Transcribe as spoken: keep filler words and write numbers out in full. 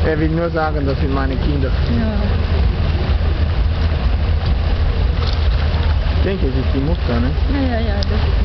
Er will nur sagen, das sind meine Kinder. Ja. Ich denke, es ist die Mutter, ne? Ja, ja, ja, das